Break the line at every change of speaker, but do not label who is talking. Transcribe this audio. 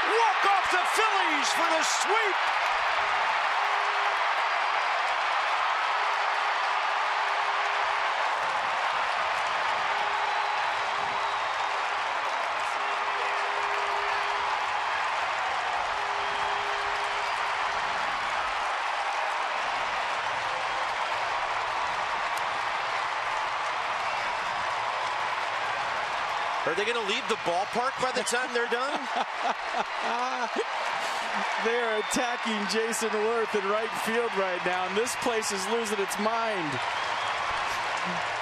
Walk off the Phillies for the sweep. Are they going to leave the ballpark by the time they're done?
They are attacking Jayson Werth in right field right now, and this place is losing its mind.